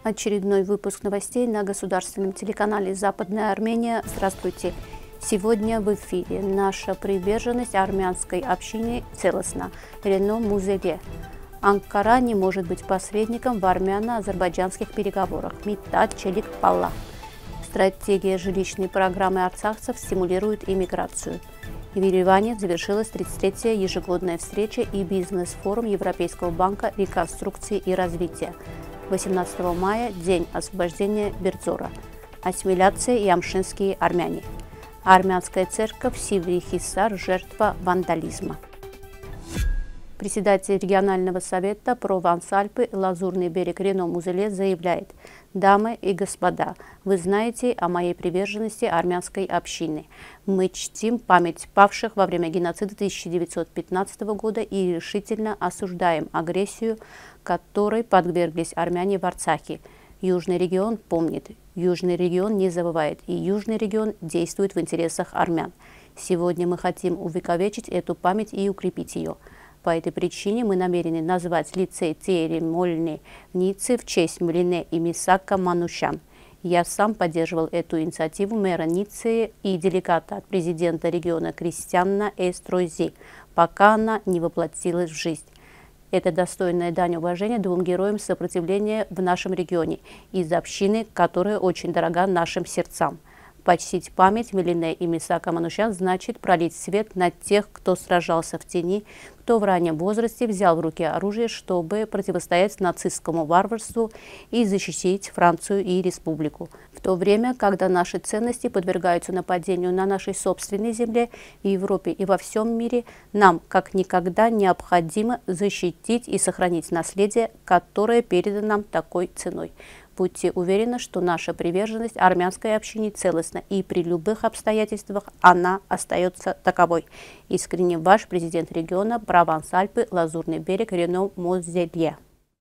Очередной выпуск новостей на государственном телеканале «Западная Армения». Здравствуйте! Сегодня в эфире наша приверженность армянской общине целостна. Рено Музеле. Анкара не может быть посредником в армяно-азербайджанских переговорах. Митат Челик-Палла. Стратегия жилищной программы арцахцев стимулирует иммиграцию. В Ереване завершилась 33-я ежегодная встреча и бизнес-форум Европейского банка реконструкции и развития. 18 мая – День освобождения Бердзора. Ассимиляция и амшинские армяне. Армянская церковь Сиври-Хисар – жертва вандализма. Председатель регионального совета Прованс-Альпы Лазурный берег Рено Музеле заявляет: «Дамы и господа, вы знаете о моей приверженности армянской общины. Мы чтим память павших во время геноцида 1915 года и решительно осуждаем агрессию, которой подверглись армяне в Арцахе. Южный регион помнит, Южный регион не забывает, и Южный регион действует в интересах армян. Сегодня мы хотим увековечить эту память и укрепить ее. По этой причине мы намерены назвать лицей Тиери Мольне в Ницце в честь Млине и Мисака Манушян. Я сам поддерживал эту инициативу мэра Ниццы и делегата от президента региона Кристиана Эстройзи, пока она не воплотилась в жизнь. Это достойная дань уважения двум героям сопротивления в нашем регионе из общины, которая очень дорога нашим сердцам. Почтить память Млине и Мисака Манушян значит пролить свет на тех, кто сражался в тени, кто в раннем возрасте взял в руки оружие, чтобы противостоять нацистскому варварству и защитить Францию и республику. В то время, когда наши ценности подвергаются нападению на нашей собственной земле, в Европе и во всем мире, нам как никогда необходимо защитить и сохранить наследие, которое передано нам такой ценой. Будьте уверены, что наша приверженность армянской общине целостна, и при любых обстоятельствах она остается таковой. Искренне ваш президент региона Прованс-Альпы Лазурный берег Рено Музеле.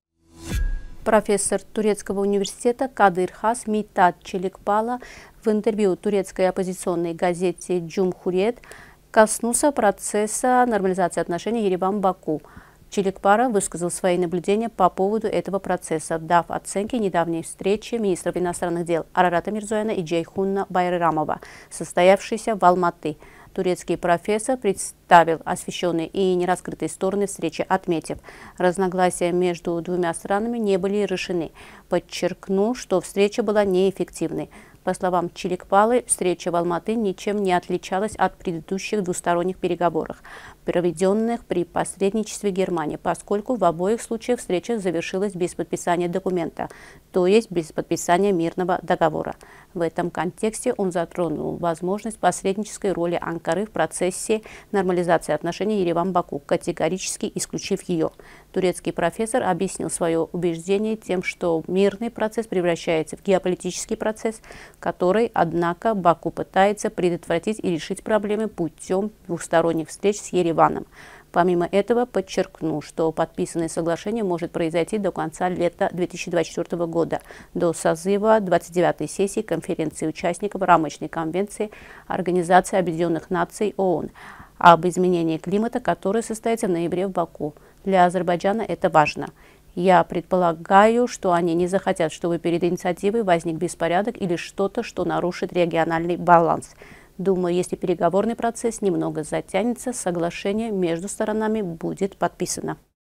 Профессор турецкого университета Кадыр Хас Митат Челик-Палла в интервью турецкой оппозиционной газете «Джумхуриет» коснулся процесса нормализации отношений Ереван-Баку. Челик-Палла высказал свои наблюдения по поводу этого процесса, дав оценки недавней встречи министров иностранных дел Арарата Мирзояна и Джейхуна Байрамова, состоявшейся в Алматы. Турецкий профессор представил освещенные и нераскрытые стороны встречи, отметив, разногласия между двумя странами не были решены, подчеркнув, что встреча была неэффективной. По словам Челик-Паллы, встреча в Алматы ничем не отличалась от предыдущих двусторонних переговоров, проведенных при посредничестве Германии, поскольку в обоих случаях встреча завершилась без подписания документа, то есть без подписания мирного договора. В этом контексте он затронул возможность посреднической роли Анкары в процессе нормализации отношений Ереван-Баку, категорически исключив ее. Турецкий профессор объяснил свое убеждение тем, что мирный процесс превращается в геополитический процесс, который, однако, Баку пытается предотвратить и решить проблемы путем двухсторонних встреч с Ереваном. Помимо этого, подчеркнул, что подписанное соглашение может произойти до конца лета 2024 года, до созыва 29-й сессии конференции участников рамочной конвенции Организации Объединенных Наций ООН об изменении климата, которая состоится в ноябре в Баку. Для Азербайджана это важно. Я предполагаю, что они не захотят, чтобы перед инициативой возник беспорядок или что-то, что нарушит региональный баланс. Думаю, если переговорный процесс немного затянется, соглашение между сторонами будет подписано.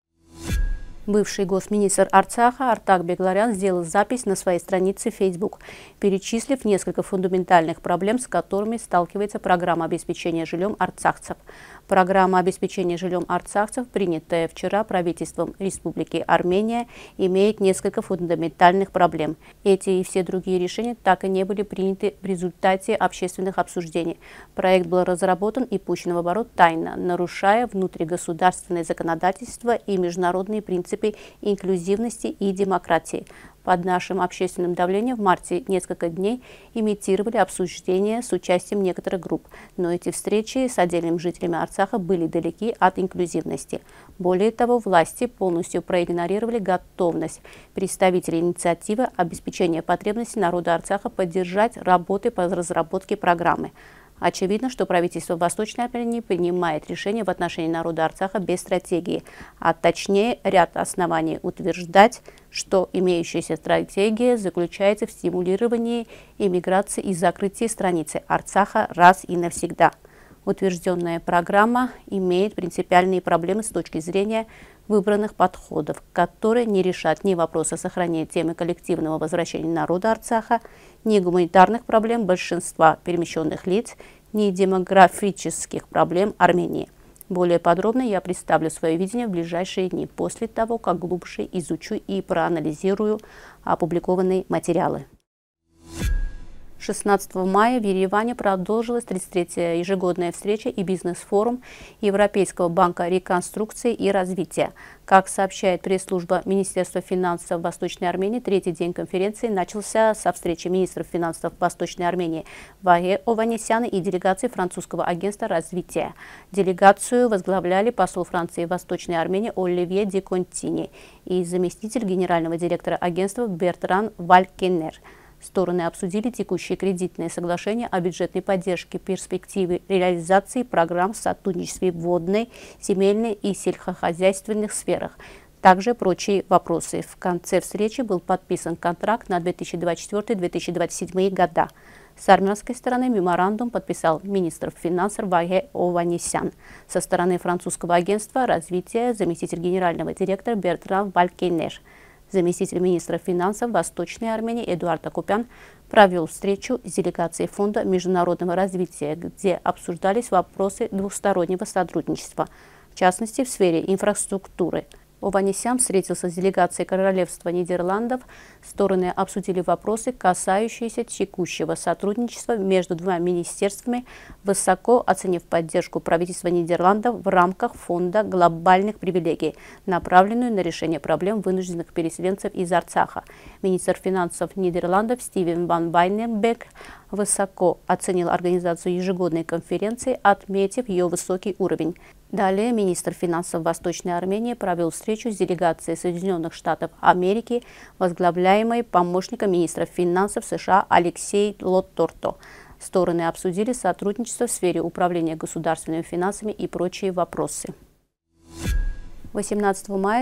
Бывший госминистр Арцаха Артак Бегларян сделал запись на своей странице Facebook, перечислив несколько фундаментальных проблем, с которыми сталкивается программа обеспечения жильем арцахцев. Программа обеспечения жильем арцахцев, принятая вчера правительством Республики Армения, имеет несколько фундаментальных проблем. Эти и все другие решения так и не были приняты в результате общественных обсуждений. Проект был разработан и пущен в оборот тайно, нарушая внутригосударственное законодательство и международные принципы инклюзивности и демократии. Под нашим общественным давлением в марте несколько дней имитировали обсуждения с участием некоторых групп, но эти встречи с отдельными жителями Арцаха были далеки от инклюзивности. Более того, власти полностью проигнорировали готовность представителей инициативы обеспечения потребностей народа Арцаха поддержать работы по разработке программы. Очевидно, что правительство Восточной Армении принимает решение в отношении народа Арцаха без стратегии, а точнее ряд оснований утверждать, что имеющаяся стратегия заключается в стимулировании иммиграции и закрытии страницы Арцаха раз и навсегда. Утвержденная программа имеет принципиальные проблемы с точки зрения выбранных подходов, которые не решат ни вопроса сохранения темы коллективного возвращения народа Арцаха, ни гуманитарных проблем большинства перемещенных лиц, ни демографических проблем Армении. Более подробно я представлю свое видение в ближайшие дни, после того, как глубже изучу и проанализирую опубликованные материалы. 16 мая в Ереване продолжилась 33-я ежегодная встреча и бизнес-форум Европейского банка реконструкции и развития. Как сообщает пресс-служба Министерства финансов Восточной Армении, третий день конференции начался со встречи министров финансов Восточной Армении Ваге Ованесяна и делегации французского агентства развития. Делегацию возглавляли посол Франции в Восточной Армении Оливье Ди Контини и заместитель генерального директора агентства Бертран Валькенер. Стороны обсудили текущие кредитные соглашения о бюджетной поддержке, перспективы реализации программ в сотрудничестве в водной, земельной и сельскохозяйственных сферах. Также прочие вопросы. В конце встречи был подписан контракт на 2024-2027 года. С армянской стороны меморандум подписал министр финансов Ваге Ованесян. Со стороны французского агентства развития заместитель генерального директора Бертран Валькенер. Заместитель министра финансов Восточной Армении Эдуард Акопян провел встречу с делегацией Фонда международного развития, где обсуждались вопросы двустороннего сотрудничества, в частности в сфере инфраструктуры. Ованесян встретился с делегацией Королевства Нидерландов. Стороны обсудили вопросы, касающиеся текущего сотрудничества между двумя министерствами, высоко оценив поддержку правительства Нидерландов в рамках Фонда глобальных привилегий, направленную на решение проблем вынужденных переселенцев из Арцаха. Министр финансов Нидерландов Стивен ван Вайненберг высоко оценил организацию ежегодной конференции, отметив ее высокий уровень. Далее министр финансов Восточной Армении провел встречу с делегацией Соединенных Штатов Америки, возглавляемой помощником министра финансов США Алексей Лотторто. Стороны обсудили сотрудничество в сфере управления государственными финансами и прочие вопросы. 18 мая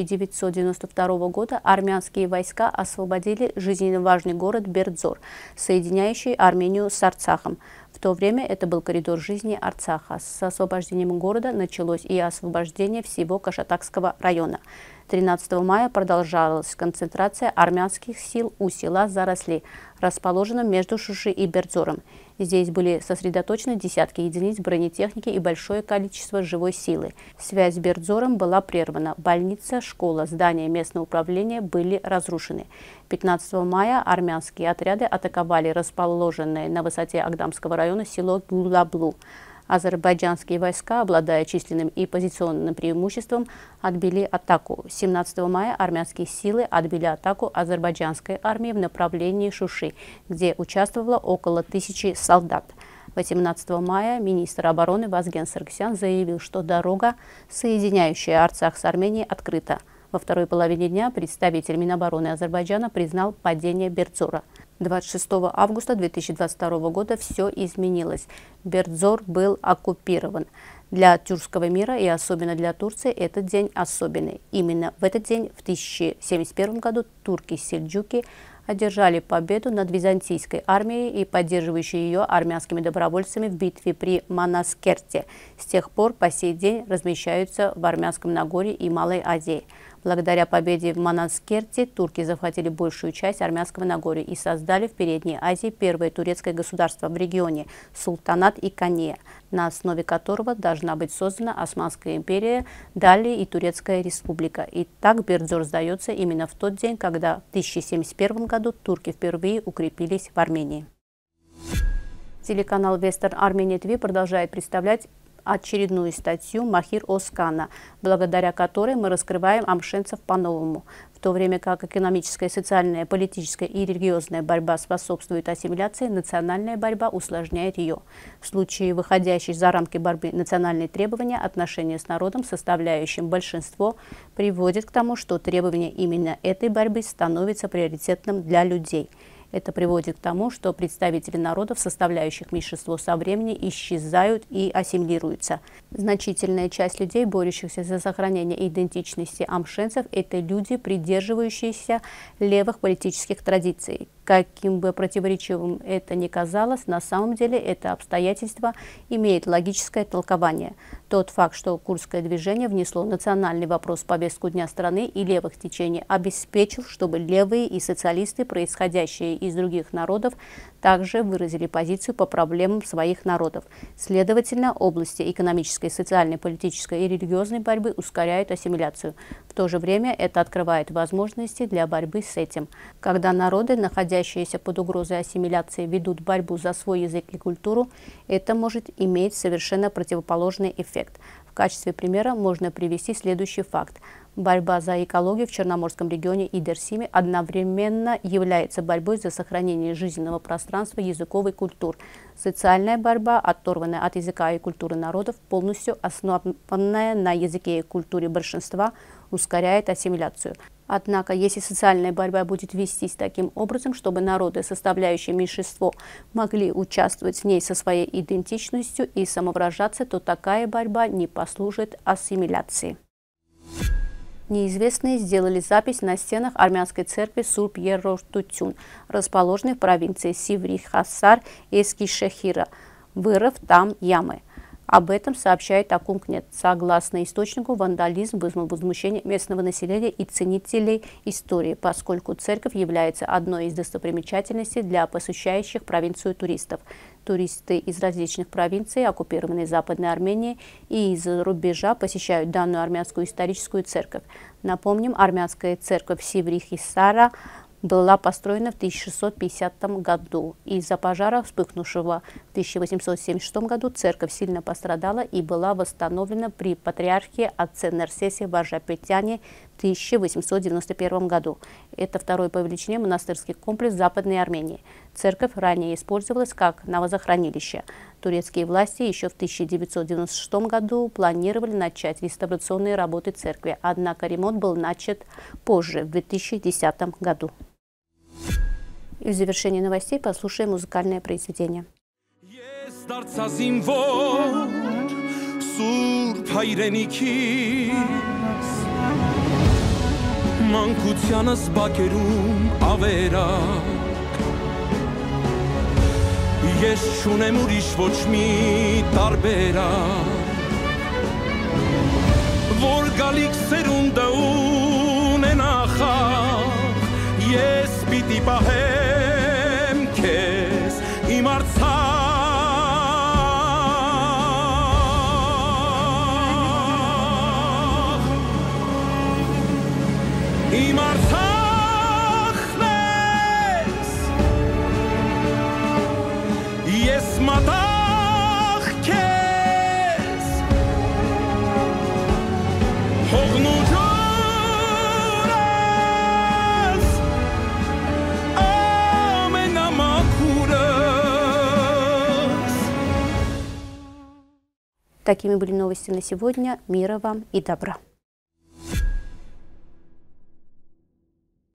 1992 года армянские войска освободили жизненно важный город Бердзор, соединяющий Армению с Арцахом. В то время это был коридор жизни Арцаха. С освобождением города началось и освобождение всего Кашатакского района. 13 мая продолжалась концентрация армянских сил у села Заросли, расположенном между Шуши и Бердзором. Здесь были сосредоточены десятки единиц бронетехники и большое количество живой силы. Связь с Бердзором была прервана. Больница, школа, здания местного управления были разрушены. 15 мая армянские отряды атаковали расположенное на высоте Агдамского района село Гулаблу. Азербайджанские войска, обладая численным и позиционным преимуществом, отбили атаку. 17 мая армянские силы отбили атаку азербайджанской армии в направлении Шуши, где участвовало около 1000 солдат. 18 мая министр обороны Вазген Саркисян заявил, что дорога, соединяющая Арцах с Арменией, открыта. Во второй половине дня представитель Минобороны Азербайджана признал падение Бердзора. 26 августа 2022 года все изменилось. Бердзор был оккупирован. Для тюркского мира и особенно для Турции этот день особенный. Именно в этот день, в 1071 году, турки-сельджуки одержали победу над византийской армией и поддерживающей ее армянскими добровольцами в битве при Манаскерте. С тех пор по сей день размещаются в Армянском Нагорье и Малой Азии. Благодаря победе в Манаскерте турки захватили большую часть Армянского Нагорья и создали в Передней Азии первое турецкое государство в регионе – Султанат и Кония, на основе которого должна быть создана Османская империя, далее и Турецкая республика. И так Бердзор сдается именно в тот день, когда в 1071 году турки впервые укрепились в Армении. Телеканал Western Armenia TV продолжает представлять очередную статью Махир Оскана, благодаря которой мы раскрываем амшенцев по-новому. В то время как экономическая, социальная, политическая и религиозная борьба способствует ассимиляции, национальная борьба усложняет ее. В случае выходящей за рамки борьбы национальные требования, отношения с народом, составляющим большинство, приводит к тому, что требования именно этой борьбы становятся приоритетным для людей. Это приводит к тому, что представители народов, составляющих меньшинство со временем, исчезают и ассимилируются. Значительная часть людей, борющихся за сохранение идентичности амшенцев, это люди, придерживающиеся левых политических традиций. Каким бы противоречивым это ни казалось, на самом деле это обстоятельство имеет логическое толкование. Тот факт, что курдское движение внесло национальный вопрос в повестку дня страны и левых течений, обеспечил, чтобы левые и социалисты, происходящие из других народов, также выразили позицию по проблемам своих народов. Следовательно, области экономической, социальной, политической и религиозной борьбы ускоряют ассимиляцию. В то же время это открывает возможности для борьбы с этим. Когда народы, находящиеся под угрозой ассимиляции, ведут борьбу за свой язык и культуру, это может иметь совершенно противоположный эффект. В качестве примера можно привести следующий факт. Борьба за экологию в Черноморском регионе и Дерсиме одновременно является борьбой за сохранение жизненного пространства языков и культур. Социальная борьба, оторванная от языка и культуры народов, полностью основанная на языке и культуре большинства, ускоряет ассимиляцию. Однако, если социальная борьба будет вестись таким образом, чтобы народы, составляющие меньшинство, могли участвовать в ней со своей идентичностью и самовыражаться, то такая борьба не послужит ассимиляции. Неизвестные сделали запись на стенах армянской церкви Сурб-Ерортутюн, расположенной в провинции Сиври-Хасар и Эскишехира, вырыв там ямы. Об этом сообщает Акункнет. Согласно источнику, вандализм вызвал возмущение местного населения и ценителей истории, поскольку церковь является одной из достопримечательностей для посещающих провинцию туристов. Туристы из различных провинций, оккупированной Западной Арменией и из-за рубежа посещают данную армянскую историческую церковь. Напомним, армянская церковь Сиври-Хисара была построена в 1650 году. Из-за пожара, вспыхнувшего в 1876 году, церковь сильно пострадала и была восстановлена при патриархе отце Нерсесе Варжапетяне в 1891 году. Это второй по величине монастырский комплекс в Западной Армении. Церковь ранее использовалась как навозохранилище. Турецкие власти еще в 1996 году планировали начать реставрационные работы церкви, однако ремонт был начат позже, в 2010 году. И в завершении новостей послушаем музыкальное произведение. Ես չունեմ ուրիշ ոչ մի տարբերակ, որ գալիք սերունդը ունենա խաղ, ես պիտի պահեմ քեզ իմ արցախ, իմ արցախ Ես մատաղ քեզ հողն ու ջուրս ամենամաքուրս Такими были новости на сегодня. Мира вам и добра.